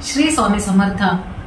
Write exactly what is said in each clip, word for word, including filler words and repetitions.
श्री स्वामी समर्थ।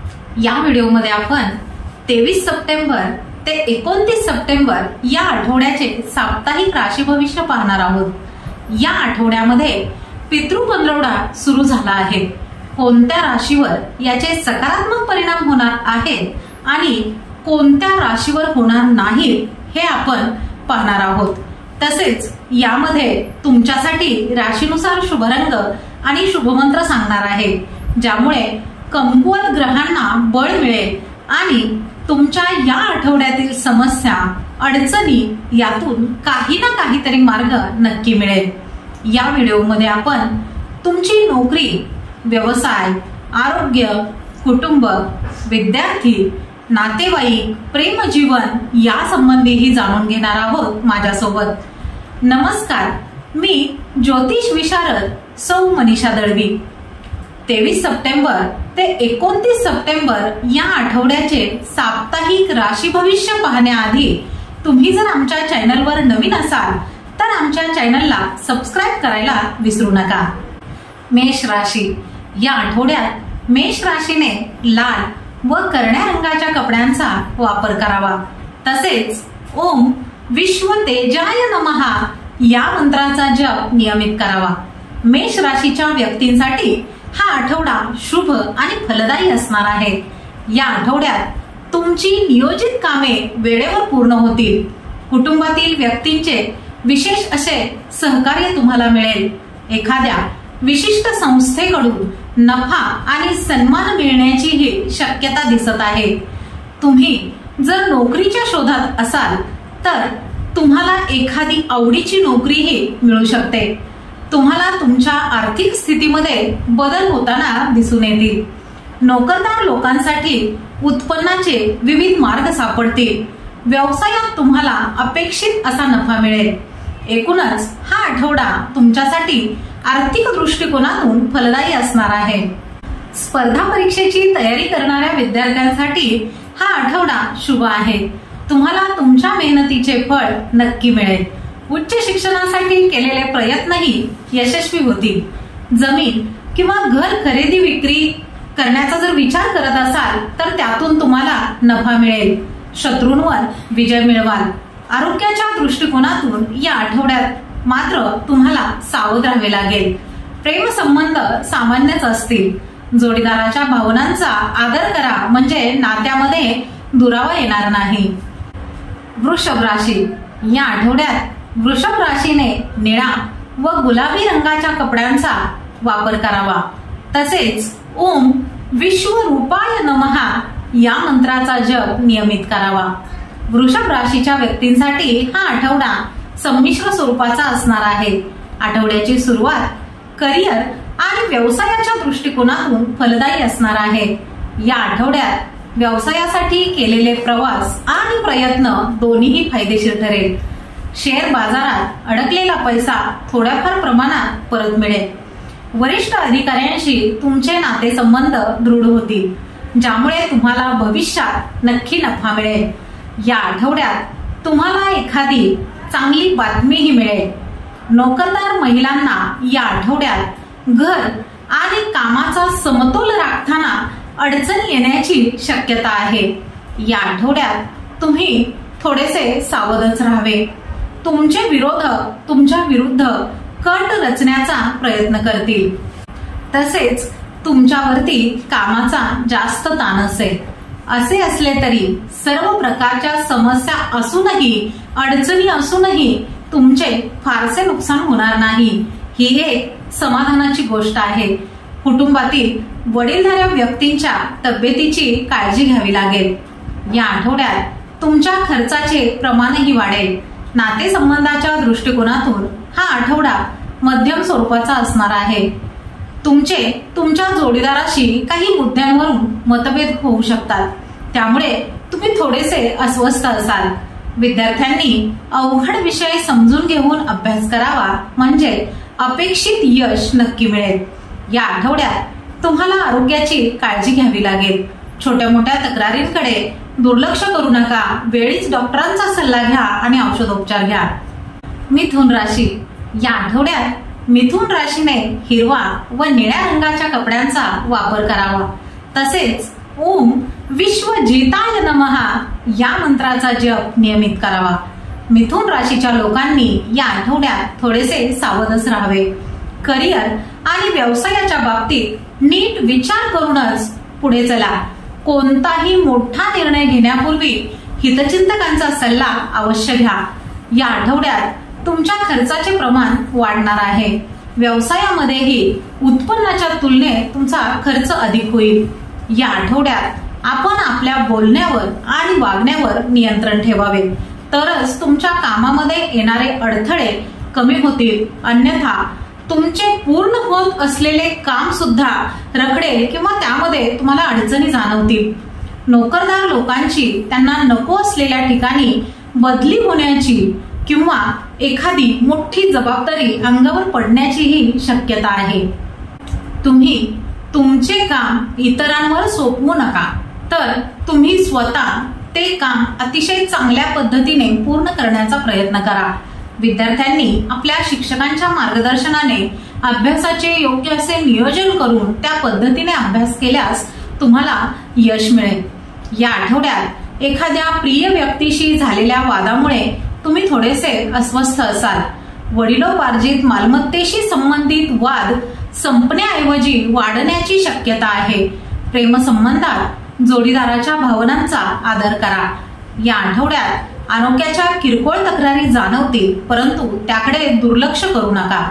या व्हिडिओमध्ये आपण तेवीस सप्टेंबर ते एकोणतीस सप्टेंबर या आठवड्याचे साप्ताहिक राशी भविष्य पाहणार आहोत। या आठवड्यामध्ये पितृ पंधरवडा सुरू झाला आहे। कोणत्या राशीवर याचे सकारात्मक परिणाम होणार आहेत आणि कोणत्या राशीवर होणार नाही हे आपण पाहणार आहोत। तसेच यामध्ये तुमच्यासाठी राशीनुसार शुभरंग आणि शुभमंत्र सांगणार आहे, ज्यामुळे कमकुवत ग्रहांना बळ मिळेल आणि तुमच्या या आठवड्यातील समस्या अडचणी यातून काही ना काहीतरी मार्ग नक्की मिळेल। या व्हिडिओमध्ये आपण तुमची नोकरी, व्यवसाय, आरोग्य, कुटुंब, विद्यार्थी, नातेवाईक, प्रेमजीवन या संबंधीही जाणून घेणार आहोत माझ्यासोबत। नमस्कार, मी ज्योतिष विशारद सौ मनीषा दळवी। तेवीस सप्टेंबर ते एकोणतीस सप्टेंबर या आठवड्याचे साप्ताहिक राशी भविष्य पाहण्याआधी तुम्ही जर आमच्या चॅनलवर नवीन असाल तर आमच्या चॅनलला सबस्क्राइब करायला विसरू नका। मेष राशी। या आठवड्यात मेष राशीने लाल व करण्या रंगाच्या कपड्यांचा वापर करावा। तसेच ओम विश्व तेजाय नमः या मंत्राचा जप नियमित करावा। मेष राशीच्या व्यक्तींसाठी हा आठवडा शुभ आणि फलदायी असणार आहे। या आठवड्यात तुमची नियोजित कामे वेळेवर पूर्ण होतील। कुटुंबातील व्यक्तींचे विशेष असे सहकार्य तुम्हाला मिळेल। एखाद्या विशिष्ट संस्थेकडून नफा आणि सन्मान मिळण्याचीही शक्यता दिसत आहे। तुम्ही जर नोकरीच्या शोधात असाल तर तुम्हाला एखादी आवडीची नोकरीही मिळू शकते। तुम्हाला तुमच्या आर्थिक स्थितीमध्ये बदल होताना दिसून येतील। नोकरदार लोकांसाठी उत्पन्नाचे विविध मार्ग सापडतील। व्यवसायात तुम्हाला अपेक्षित असा नफा मिळेल। एकूणच हा आठवडा तुमच्यासाठी आर्थिक दृष्टिकोनातून फलदायी असणार आहे। स्पर्धा परीक्षेची तयारी करणाऱ्या विद्यार्थ्यांसाठी हा आठवडा शुभ आहे। तुम्हाला तुमच्या मेहनतीचे फळ नक्की मिळेल। उच्च शिक्षणासाठी केलेले प्रयत्नही यशस्वी होतील। जमीन किंवा घर खरेदी विक्री करण्याचा जर विचार करत असाल तर त्यातून तुम्हाला नफा मिळेल। शत्रूंवर विजय मिळवाल। आरोग्याच्या दृष्टिकोनातून या आठवड्यात मात्र तुम्हाला सावध राहावे लागेल। प्रेम संबंध सामान्यच असतील। जोडीदाराच्या भावनांचा आदर करा, म्हणजे नात्यामध्ये दुरावा येणार नाही। वृषभ राशी। या आठवड्यात वृषभ राशीने निळा व गुलाबी रंगाच्या कपड्यांचा वापर करावा। तसेच ओम विश्वरूपाय नमः या मंत्राचा जप नियमित करावा। वृषभ राशीच्या व्यक्तींसाठी हा आठवडा संमिश्र स्वरूपाचा असणार आहे। आठवड्याची सुरुवात करिअर आणि व्यवसायाच्या दृष्टिकोनातून फलदायी असणार आहे। या आठवड्यात व्यवसायासाठी केलेले प्रवास आणि प्रयत्न दोन्हीही फायदेशीर ठरेल। शेअर बाजारात अडकलेला पैसा थोड्याफार प्रमाणात परत मिळेल। वरिष्ठ अधिकाऱ्यांशी तुमचे नातेसंबंध दृढ होतील, ज्यामुळे तुम्हाला भविष्यात नक्की नफा मिळेल। या आठवड्यात तुम्हाला एखादी चांगली बातमीही मिळेल। नोकरदार महिलांना या आठवड्यात घर आणि कामाचा समतोल राखताना अडचणी येण्याची शक्यता आहे। या आठवड्यात तुम्ही थोडेसे सावधच राहावे। तुमचे विरोधक तुमच्या विरुद्ध कट रचण्याचा प्रयत्न करतील। तसेच तुमच्यावरती कामाचा जास्त ताण असेल। असे असले तरी सर्व प्रकारच्या समस्या असूनही अडचणी असूनही तुमचे फारसे नुकसान होणार नाही, ही एक समाधानाची गोष्ट आहे। कुटुंबातील वडीलधाऱ्या व्यक्तींच्या तब्येतीची काळजी घ्यावी लागेल। या आठवड्यात तुमच्या खर्चाचे प्रमाणही वाढेल। नातेसंबंधाच्या दृष्टिकोनातून हा आठवडा मध्यम स्वरूपाचा असणार आहे। तुमचे तुमच्या जोडीदाराशी काही मुद्द्यांवरून मतभेद होऊ शकतात, त्यामुळे तुम्ही थोडेसे अस्वस्थ असाल। विद्यार्थ्यांनी अवघड विषय समजून घेऊन अभ्यास करावा, म्हणजे अपेक्षित यश नक्की मिळेल। या आठवड्यात तुम्हाला आरोग्याची काळजी घ्यावी लागेल। छोट्या मोठ्या तक्रारींकडे दुर्लक्ष करू नका। वेळीच डॉक्टरांचा सल्ला घ्या आणि औषधोपचार घ्या। मिथुन राशी। या आठवड्यात मिथुन राशीने हिरवा व निळ्या रंगाच्या कपड्यांचा वापर करावा. तसेच ओम विश्वजिताय नमः या मंत्राचा जप नियमित करावा. मिथुन राशीच्या लोकांनी या आठवड्यात थोडेसे सावधच राहावे. करिअर आणि व्यवसायाच्या बाबतीत नीट विचार करूनच पुढे चला. कोणताही मोठा निर्णय घेण्यापूर्वी हितचिंतकांचा सल्ला अवश्य घ्या. या आठवड्यात तुमच्या खर्चाचे प्रमाण वाढणार आहे. व्यवसायामध्येही उत्पन्नाच्या तुलनेत तुमचा खर्च अधिक होईल. या आठवड्यात आपण आपल्या बोलण्यावर आणि वागण्यावर नियंत्रण ठेवावे, तरच तुमच्या कामामध्ये येणारे अडथळे कमी होतील. अन्यथा तुमचे पूर्ण होत असलेले काम सुद्धा रखडेल किंवा त्यामध्ये तुम्हाला अडचणी जाणवतील. नोकरदार लोकांची त्यांना नको असलेल्या ठिकाणी बदली होण्याची किंवा एखादी मोठी जबाबदारी अंगावर पडण्याचीही शक्यता आहे. तुम्ही तुमचे काम इतरांवर सोपवू नका, तर तुम्ही स्वतः ते काम अतिशय चांगल्या पद्धतीने पूर्ण करण्याचा प्रयत्न करा. विद्यार्थ्यांनी आपल्या शिक्षकांच्या मार्गदर्शनाने अभ्यासाचे योग्य असे नियोजन करून त्या पद्धतीने अभ्यास केल्यास तुम्हाला यश मिळेल. या आठवड्यात एखाद्या प्रिय व्यक्तीशी झालेल्या वादामुळे तुम्ही थोडेसे अस्वस्थ असाल. वडिलोपार्जित मालमत्तेशी संबंधित वाद संपण्याऐवजी वाढण्याची शक्यता आहे. प्रेमसंबंधात जोडीदाराच्या भावनांचा आदर करा. या आठवड्यात आरोग्याच्या किरकोळ तक्रारी जाणवतील, परंतु त्याकडे दुर्लक्ष करू नका.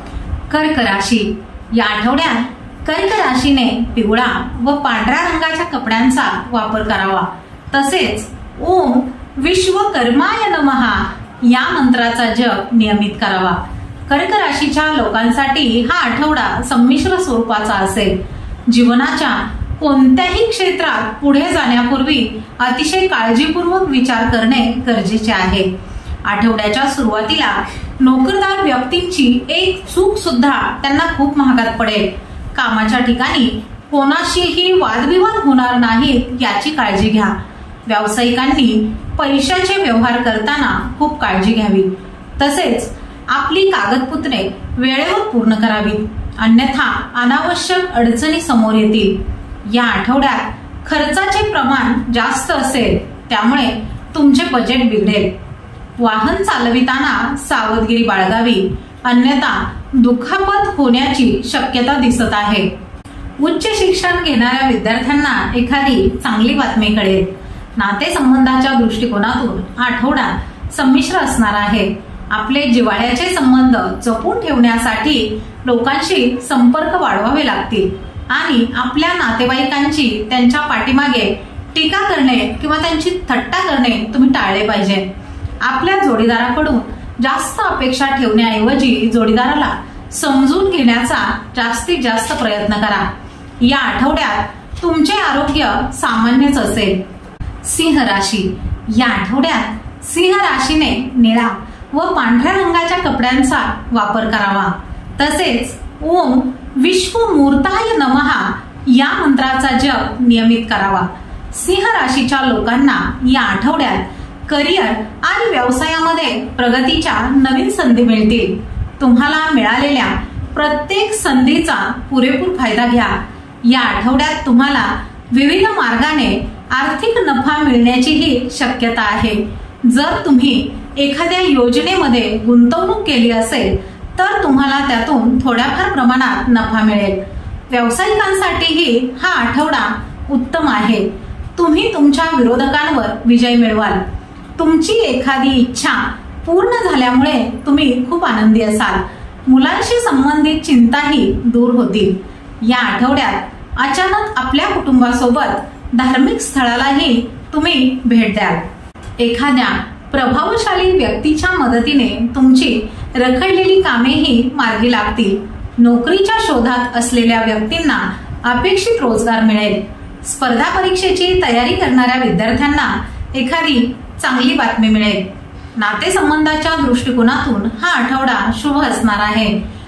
कर्क राशी. या आठवड्यात कर्क राशीने पिवळा व पांढऱ्या रंगाच्या कपड्यांचा वापर करावा. तसेच ओम विश्वकर्माय नमः या मंत्राचा जप नियमित करावा. कर्क राशीच्या लोकांसाठी हा आठवडा संमिश्र स्वरूपाचा असेल. जीवनाच्या कोणत्याही क्षेत्रात पुढे जाण्यापूर्वी अतिशय काळजीपूर्वक विचार करणे गरजेचे आहे. आठवड्याच्या सुरुवातीला नोकरदार व्यक्तींची एक चूक सुद्धा त्यांना खूप महागात पडेल. कामाच्या ठिकाणी कोणाशीही वादविवाद होणार नाहीत याची काळजी घ्या. व्यावसायिकांनी पैशाचे व्यवहार करताना खूप काळजी घ्यावी. तसेच आपली कागदपत्रे वेळेवर पूर्ण करावीत, अन्यथा अनावश्यक अडचणी समोर येतील. या आठवड्यात खर्चाचे प्रमाण जास्त असेल, त्यामुळे तुमचे बजेट बिघडेल. वाहन चालविताना सावधगिरी बाळगावी, अन्यथा दुखापत होण्याची शक्यता दिसत आहे. उच्च शिक्षण घेणाऱ्या विद्यार्थ्यांना एखादी चांगली बातमी कळेल. नातेसंबंधाच्या दृष्टिकोनातून आठवडा संमिश्र असणार आहे. आपले जिव्हाळ्याचे संबंध जपून ठेवण्यासाठी लोकांशी संपर्क वाढवावे लागतील आणि आपल्या नातेवाईकांची त्यांच्या पाठीमागे टीका करणे किंवा त्यांची थट्टा करणे तुम्ही टाळले पाहिजे. आपल्या जोडीदाराकडून जास्त अपेक्षा ठेवण्याऐवजी जोडीदाराला समजून घेण्याचा जास्तीत जास्त प्रयत्न करा. या आठवड्यात तुमचे आरोग्य सामान्यच असेल. सिंह राशी. या आठवड्यात सिंह राशीने निळा व पांढऱ्या रंगाच्या कपड्यांचा वापर करावा. तसेच ओम विश्वमूर्ताय नमः या मंत्राचा जप नियमित करावा. सिंह राशीच्या लोकांना या आठवड्यात करिअर आणि व्यवसायामध्ये प्रगतीच्या नवीन संधी मिळतील. तुम्हाला मिळालेल्या प्रत्येक संधीचा पुरेपूर फायदा घ्या. या आठवड्यात तुम्हाला विविध मार्गाने आर्थिक नफा मिळण्याचीही शक्यता आहे. जर तुम्ही एखाद्या योजनेमध्ये गुंतवणूक केली असेल तर तुम्हाला त्यातून थोड्याफार प्रमाणात नफा मिळेल. व्यावसायिकांसाठीही हा आठवडा उत्तम आहे. तुम्ही तुमच्या विरोधकांवर विजय मिळवाल. तुमची एखादी इच्छा पूर्ण झाल्यामुळे तुम्ही खूप आनंदी असाल. मुलांशी संबंधित चिंताही दूर होतील. या आठवड्यात अचानक आपल्या कुटुंबासोबत धार्मिक स्थळालाही तुम्ही भेट द्याल. एखाद्या प्रभावशाली व्यक्तीच्या मदतीने तुमची रखडलेली कामेही मार्गी लागतील. नोकरीच्या शोधात असलेल्या व्यक्तींना अपेक्षित रोजगार मिळेल. स्पर्धा परीक्षेची तयारी करणाऱ्या विद्यार्थ्यांना एखादी चांगली बातमी मिळेल. नातेसंबंधाच्या दृष्टिकोनातून हा आठवडा शुभ असणार आहे.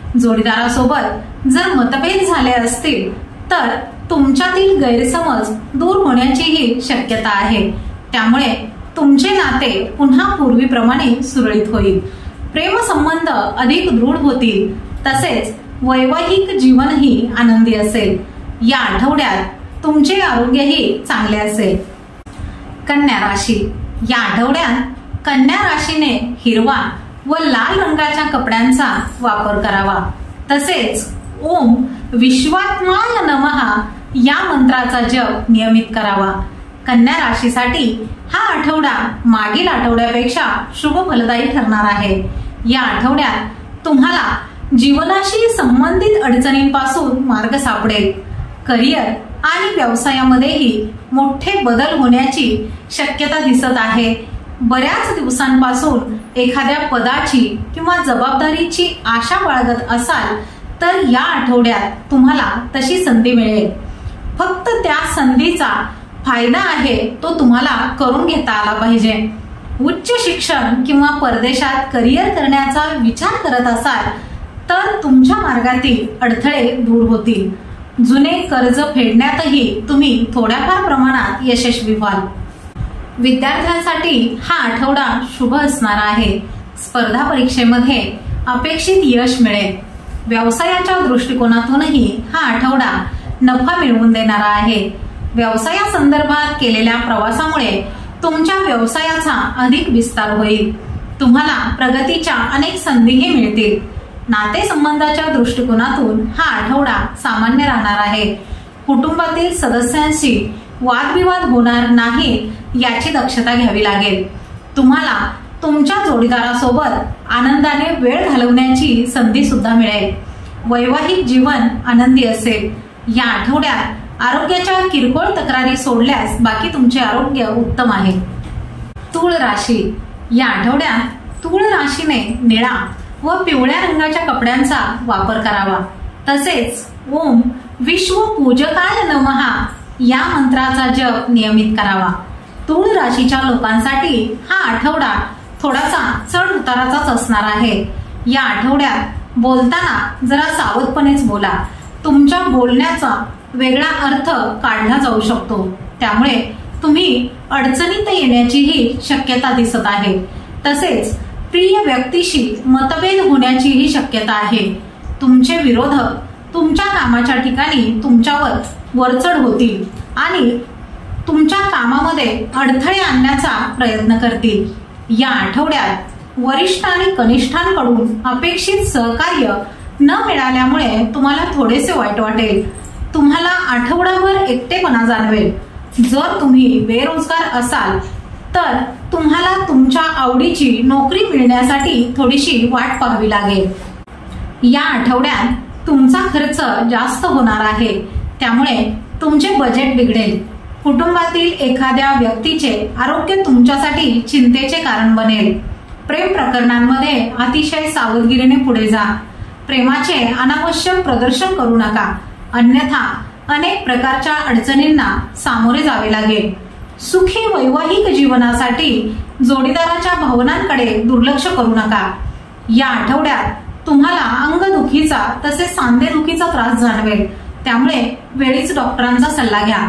जोडीदारासोबत जर मतभेद झाले असतील तर तुमच्यातील गैरसमज दूर होण्याचीही शक्यता आहे. त्यामुळे तुमचे नाते पुन्हा पूर्वीप्रमाणे सुरळीत होईल. प्रेमसंबंध अधिक दृढ होतील. तसेच वैवाहिक जीवनही आनंदी असेल। या आठवड्यात तुमचे आरोग्यही चांगले असेल। कन्या राशी, या आठवड्यात कन्या राशीने हिरवा व लाल रंगाच्या कपड्यांचा वापर करावा। तसेच ओम विश्वात्माय नमः या मंत्राचा जप नियमित करावा। कन्या राशीसाठी हा आठवडा मागील आठवड्यापेक्षा शुभ फलदायी ठरणार आहे। या आठवड्यात तुम्हाला जीवनाशी संबंधित अडचणींपासून मार्ग सापडेल। करिअर आणि व्यवसायामध्येही मोठे बदल होण्याची शक्यता दिसत आहे। बऱ्याच दिवसांपासून एखाद्या पदाची किंवा जबाबदारीची आशा बाळगत असाल तर या आठवड्यात तुम्हाला तशी संधी मिळेल। फक्त त्या संधीचा फायदा आहे तो तुम्हाला करून घेता आला पाहिजे। उच्च शिक्षण किंवा परदेशात करिअर करण्याचा विचार करत असाल तर तुमच्या मार्गातील अडथळे दूर होतील। जुने कर्ज फेडण्यातही तुम्ही थोड्याफार प्रमाणात यशस्वी व्हाल। विद्यार्थ्यांसाठी हा आठवडा शुभ असणार आहे। स्पर्धा परीक्षेमध्ये अपेक्षित यश मिळेल। व्यवसायाच्या दृष्टिकोनातूनही हा आठवडा नफा मिळवून देणारा आहे। व्यवसायासंदर्भात केलेल्या प्रवासामुळे तुमच्या व्यवसायाचा अधिक विस्तार होईल। तुम्हाला प्रगतीच्या अनेक संधीही मिळतील। नातेसंबंधाच्या दृष्टिकोनातून हा आठवडा सामान्य राहणार आहे। कुटुंबातील सदस्यांशी वादविवाद होणार नाही याची दक्षता घ्यावी लागेल। तुम्हाला तुमच्या जोडीदारासोबत आनंदाने वेळ घालवण्याची संधी सुद्धा मिळेल। वैवाहिक जीवन आनंदी असेल। या आठवड्यात आरोग्याच्या किरकोळ तक्रारी सोडल्यास बाकी तुमचे आरोग्य उत्तम आहे। तूळ राशी, या आठवड्यात तूळ राशीने निळा व पिवळ्या रंगाच्या कपड्यांचा वापर करावा। तसेच ओम विश्व पूजकाय नमः या मंत्राचा जप नियमित करावा। तूळ राशीच्या लोकांसाठी हा आठवडा थोडासा चढ उताराचाच असणार आहे। या आठवड्यात बोलताना जरा सावधपणेच बोला। तुमच्या बोलण्याचा वेगळा अर्थ काढला जाऊ शकतो, त्यामुळे तुम्ही अडचणीत येण्याचीही शक्यता दिसत आहे। तसेच प्रिय व्यक्तीशी मतभेद होण्याचीही शक्यता आहे। तुमचे विरोधक तुमच्या कामाच्या ठिकाणी तुमच्यावर वरचढ होतील आणि तुमच्या कामामध्ये अडथळे आणण्याचा प्रयत्न करतील। या आठवड्यात वरिष्ठ आणि कनिष्ठांकडून अपेक्षित सहकार्य न मिळाल्यामुळे तुम्हाला थोडेसे वाईट वाटेल। तुम्हाला आठवडाभर एकटेपणा जाणवेल। जर तुम्ही बेरोजगार असाल तर तुम्हाला तुमच्या आवडीची नोकरी मिळण्यासाठी थोडीशी वाट पाहावी लागेल। या आठवड्यात तुमचा खर्च जास्त होणार आहे, त्यामुळे तुमचे बजेट बिघडेल। कुटुंबातील एखाद्या व्यक्तीचे आरोग्य तुमच्यासाठी चिंतेचे कारण बनेल। प्रेम प्रकरणांमध्ये अतिशय सावधगिरीने पुढे जा। प्रेमाचे अनावश्यक प्रदर्शन करू नका, अन्यथा अनेक प्रकारच्या अडचणींना सामोरे जावे लागेल। सुखी वैवाहिक जीवनासाठी जोडीदाराच्या भावनांकडे दुर्लक्ष करू नका। या आठवड्यात तुम्हाला अंगदुखीचा तसेच सांधेदुखीचा त्रास जाणवेल, त्यामुळे वेळीच डॉक्टरांचा सल्ला घ्या।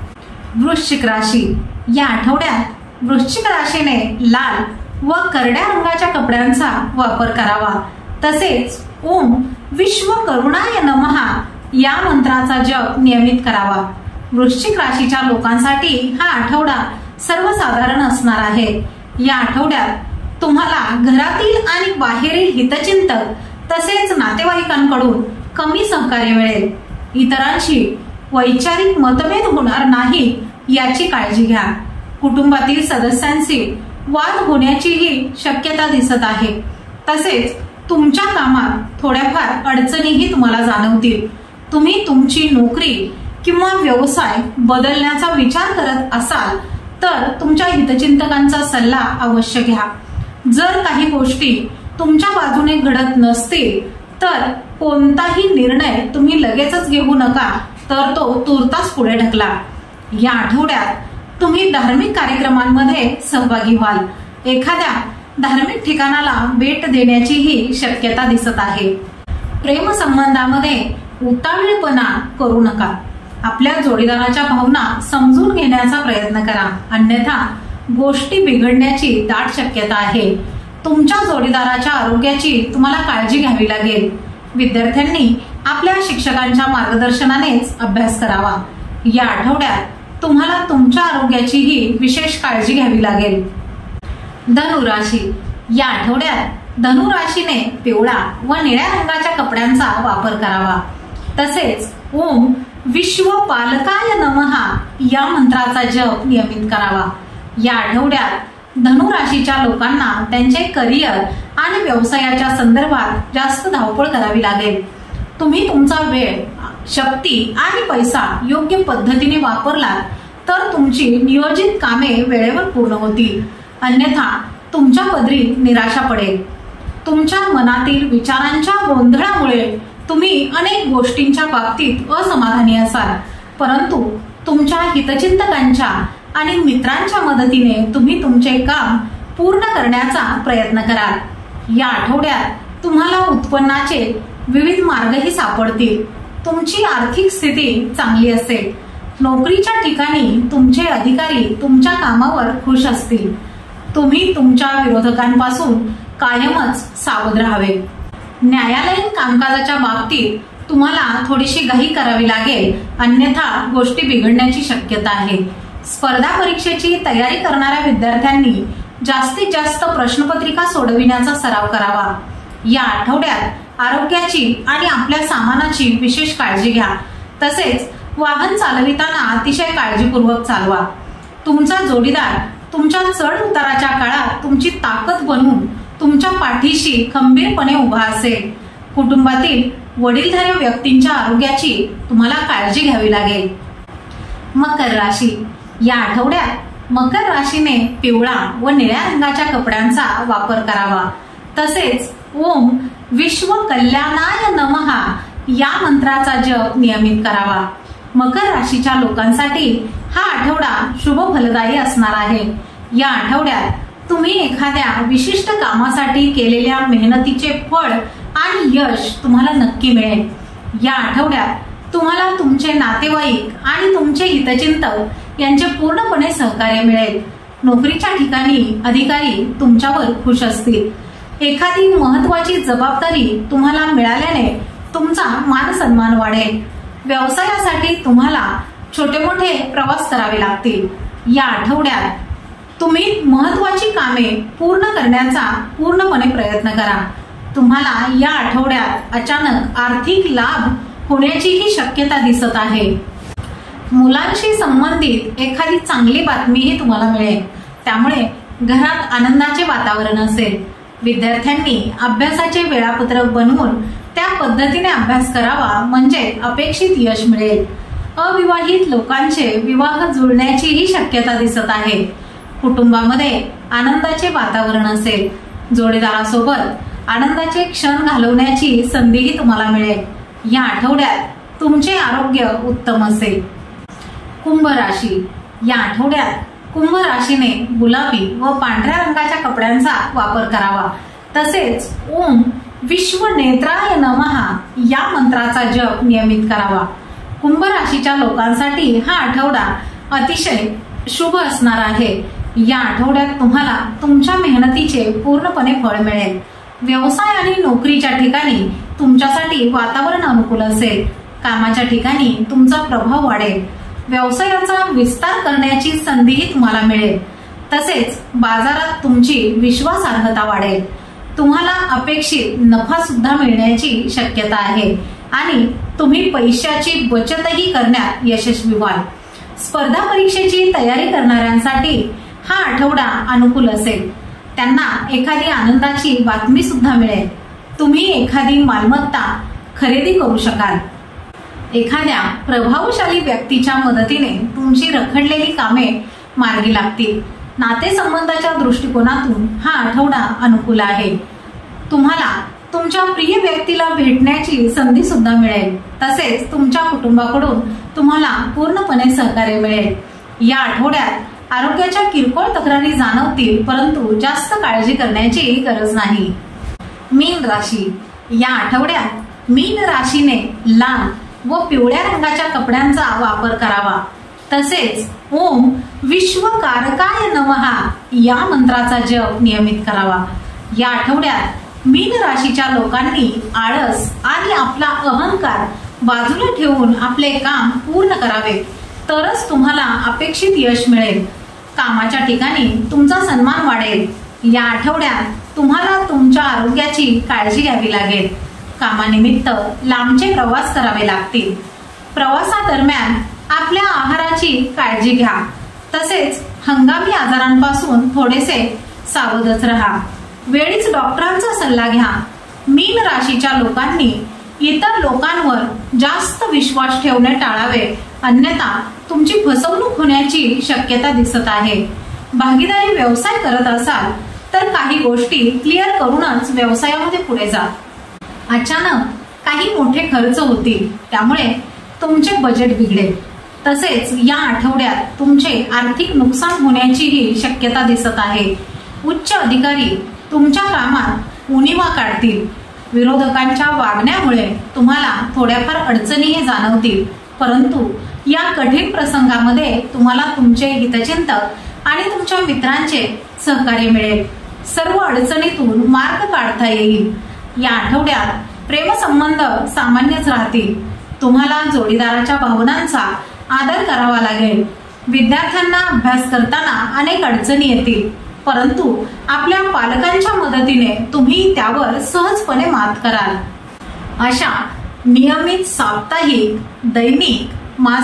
वृश्चिक राशी, या आठवड्यात वृश्चिक राशीने लाल व करड्या रंगाच्या कपड्यांचा वापर करावा। तसेच ओम विश्व करुणाय नमः या मंत्राचा जप नियमित करावा। वृश्चिक राशीच्या लोकांसाठी हा आठवडा सर्वसाधारण असणार आहे। या आठवड्यात तुम्हाला घरातील आणि बाहेरील हितचिंतक तसेच नातेवाईकांकडून कमी सहकार्य मिळेल। इतरांशी वैचारिक मतभेद होणार नाही याची काळजी घ्या। कुटुंबातील सदस्यांशी वाद होण्याचीही शक्यता दिसत आहे। तसेच तुमच्या कामात थोड्याफार अडचणीही तुम्हाला जाणवतील। तुम्ही तुमची नोकरी किंवा व्यवसाय बदलण्याचा विचार करत असाल तर तुमच्या हितचिंतकांचा सल्ला अवश्य घ्या। जर काही गोष्टी तुमच्या बाजूने घडत नसतील तर कोणताही निर्णय तुम्ही लगेचच घेऊ नका, तर तो तुर्तास पुढे ढकला। या आठवड्यात तुम्ही धार्मिक कार्यक्रमांमध्ये सहभागी व्हाल। एखाद्या धार्मिक ठिकाणाला भेट देण्याचीही शक्यता दिसत आहे। प्रेम संबंधामध्ये उतावीळपणा करू नका। आपल्या जोडीदाराच्या भावना समजून घेण्याचा प्रयत्न करा, अन्यथा गोष्टी बिघडण्याची दाट शक्यता आहे। तुमच्या जोडीदाराच्या आरोग्याची तुम्हाला काळजी घ्यावी लागेल। विद्यार्थ्यांनी आपल्या शिक्षकांच्या मार्गदर्शनानेच अभ्यास करावा। या आठवड्यात तुम्हाला तुमच्या आरोग्याचीही विशेष काळजी घ्यावी लागेल। धनुराशी, या आठवड्यात धनुराशीने पिवळा व निळ्या रंगाच्या कपड्यांचा वापर करावा। तसेच ओम विश्वपालकाय नमः या मंत्राचा जप नियमित करावा। या आठवड्यात धनुराशीच्या लोकांना त्यांचे करिअर आणि व्यवसायाच्या संदर्भात जास्त धावपळ करावी लागेल। तुम्ही तुमचा वेळ, शक्ती आणि पैसा योग्य पद्धतीने वापरला तर तुमची नियोजित कामे वेळेवर पूर्ण होतील, अन्यथा तुमच्या पदरी निराशा पडेल। तुमच्या मनातील विचारांच्या गोंधळामुळे तुम्ही अनेक गोष्टींच्या बाबतीत असमाधानी असाल, परंतु तुमच्या हितचिंतकांच्या आणि मित्रांच्या मदतीने तुम्ही तुमचे काम पूर्ण करण्याचा प्रयत्न कराल। या आठवड्यात तुम्हाला उत्पन्नाचे विविध मार्गही सापडतील। तुमची आर्थिक स्थिती चांगली असेल। नोकरीच्या ठिकाणी तुमचे अधिकारी तुमच्या कामावर खुश असतील। तुम्ही तुमच्या विरोधकांपासून कायमच सावध राहावे। न्यायालयीन कामकाजाच्या बाबतीत तुम्हाला थोडीशी घाई करावी लागेल, अन्यथा गोष्टी बिघडण्याची शक्यता आहे। स्पर्धा परीक्षेची तयारी करणाऱ्या विद्यार्थ्यांनी जास्तीत जास्त प्रश्नपत्रिका सोडविण्याचा सराव करावा। या आठवड्यात आरोग्याची आणि आपल्या सामानाची विशेष काळजी घ्या। तसेच वाहन चालविताना अतिशय काळजीपूर्वक चालवा। तुमचा जोडीदार तुमच्या चढ उताराच्या काळात तुमची ताकद बनवून तुमच्या पाठीशी खंबीरपणे उभा असेल। कुटुंबातील वडीलधाऱ्या व्यक्तींच्या आरोग्याची तुम्हाला काळजी घ्यावी लागेल। मकर राशी, या आठवड्यात मकर राशीने पिवळा व निळ्या रंगाच्या कपड्यांचा वापर करावा। तसेच ओम विश्व कल्याणाय नमः या मंत्राचा जप नियमित करावा। मकर राशीच्या लोकांसाठी हा आठवडा शुभ फलदायी असणार आहे। या आठवड्यात तुम्ही एखाद्या विशिष्ट कामासाठी केलेल्या मेहनतीचे फळ आणि यश तुम्हाला नक्की मिळेल। या आठवड्यात तुम्हाला तुमचे नातेवाईक आणि तुमचे हितचिंतक यांचे पूर्णपणे सहकार्य मिळेल। नोकरीच्या ठिकाणी अधिकारी तुमच्यावर खुश असतील। एखादी महत्वाची जबाबदारी तुम्हाला मिळाल्याने तुमचा मान सन्मान वाढेल। व्यवसायासाठी तुम्हाला छोटे मोठे प्रवास करावे लागतील। या आठवड्यात तुम्ही महत्वाची कामे पूर्ण करण्याचा पूर्णपणे प्रयत्न करा। तुम्हाला या आठवड्यात अचानक आर्थिक लाभ होण्याचीही शक्यता दिसत आहे। मुलांशी संबंधित एखादी चांगली बातमीही तुम्हाला मिळेल, त्यामुळे घरात आनंदाचे वातावरण असेल। विद्यार्थ्यांनी अभ्यासाचे वेळापत्रक बनवून त्या पद्धतीने अभ्यास करावा, म्हणजे अपेक्षित यश मिळेल। अविवाहित लोकांचे विवाह जुळण्याचीही शक्यता दिसत आहे। कुटुंबामध्ये आनंदाचे वातावरण असेल। जोडीदारासोबत आनंदाचे क्षण घालवण्याची संधीही तुम्हाला मिळेल। या आठवड्यात तुमचे आरोग्य उत्तम असेल। कुंभ राशी, या आठवड्यात कुंभ राशीने गुलाबी व पांढऱ्या रंगाच्या कपड्यांचा वापर करावा। तसेच ओम विश्व नेत्राय नमः या मंत्राचा जप नियमित करावा। कुंभ राशीच्या लोकांसाठी हा आठवडा अतिशय शुभ असणार आहे। या आठवड्यात तुम्हाला तुमच्या मेहनतीचे पूर्णपणे फळ मिळेल। व्यवसाय आणि नोकरीच्या ठिकाणी तुमच्यासाठी वातावरण अनुकूल असेल। कामाच्या ठिकाणी तुमचा प्रभाव वाढेल। व्यवसायाचा विस्तार करण्याची संधीही तुम्हाला मिळेल। तसेच बाजारात तुमची विश्वासार्हता वाढेल। तुम्हाला अपेक्षित नफा सुद्धा मिळण्याची शक्यता आहे आणि तुम्ही पैशाची बचतही करण्यात यशस्वी व्हाल। स्पर्धा परीक्षेची तयारी करणाऱ्यांसाठी हा आठवडा अनुकूल असेल। त्यांना एखादी आनंदाची बातमी सुद्धा मिळेल। तुम्ही एखादी मालमत्ता खरेदी करू शकाल। एखाद्या प्रभावशाली व्यक्तीच्या मदतीने तुमची रखडलेली कामे मार्गी लागतील। नातेसंबंधाच्या दृष्टिकोनातून हा आठवडा अनुकूल आहे। तुम्हाला तुमच्या प्रिय व्यक्तीला भेटण्याची संधी सुद्धा मिळेल। तसेच तुमच्या कुटुंबाकडून तुम्हाला पूर्णपणे सहकार्य मिळेल। या आठवड्यात आरोग्याच्या किरकोळ तक्रारी जाणवतील, परंतु जास्त काळजी करण्याची गरज नाही। मीन राशी, या आठवड्यात मीन राशीने लाल व पिवळ्या रंगाच्या कपड्यांचा वापर करावा। तसेच ओम विश्वकारकाय नमः या मंत्राचा जप नियमित करावा। या आठवड्यात मीन राशीच्या लोकांनी आळस आणि आपला अहंकार बाजूला ठेवून आपले काम पूर्ण करावे, तरच तुम्हाला अपेक्षित यश मिळेल. कामाच्या ठिकाणी तुमचा सन्मान वाढेल. या आठवड्यात तुम्हाला तुमच्या आरोग्याची काळजी घ्यावी लागेल. कामानिमित्त लांबचे प्रवास करावे लागतील. प्रवासादरम्यान आपल्या आहाराची काळजी घ्या. तसेच हंगामी आजारांपासून थोडेसे सावधच राहा. वेळीच डॉक्टरांचा सल्ला घ्या. मीन राशीच्या लोकांनी इतर लोकांवर जास्त विश्वास ठेवणे टाळावे, अन्यथा तुमची फसवणूक होण्याची शक्यता दिसत आहे. भागीदारी व्यवसाय करत असाल तर काही गोष्टी क्लिअर करूनच व्यवसायामध्ये पुढे जा. अचानक काही मोठे खर्च होतील, त्यामुळे तुमचे बजेट बिघडेल. तसेच या आठवड्यात तुमचे आर्थिक नुकसान होण्याचीही शक्यता दिसत आहे. उच्च अधिकारी तुमच्या कामात उणिवा काढतील. विरोधकांच्या वागण्यामुळे तुम्हाला थोड्याफार अडचणीही जाणवतील, परंतु या कठीण प्रसंगामध्ये तुम्हाला तुमचे हितचिंतक आणि तुमच्या मित्रांचे सहकार्य मिळेल. सर्व अडचणीतून मार्ग काढता येईल. या आठवड्यात प्रेमसंबंध सामान्यच राहतील. तुम्हाला जोडीदाराच्या भावनांचा आदर करावा लागेल. विद्यार्थ्यांना अभ्यास करताना अनेक अडचणी येतील, परंतु आपल्या पालकांच्या मदतीने तुम्ही त्यावर सहजपणे मात कराल. अशा नियमित साप्ताहिक, दैनिक,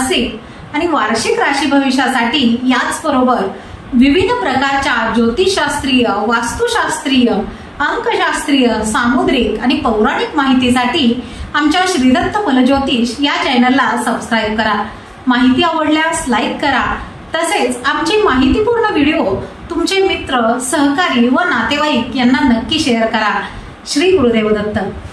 मासिक आणि वार्षिक राशी भविष्यासाठी याचबरोबर विविध प्रकारच्या ज्योतिषशास्त्रीय, वास्तुशास्त्रीय, अंकशास्त्रीय, सामुद्रिक आणि पौराणिक माहितीसाठी आमच्या श्रीदत्त फलज्योतिष या चॅनलला सबस्क्राईब करा. माहिती आवडल्यास लाईक करा. तसेच आमचे माहितीपूर्ण व्हिडिओ तुमचे मित्र, सहकारी व नातेवाईक यांना नक्की शेअर करा. श्री गुरुदेव दत्त.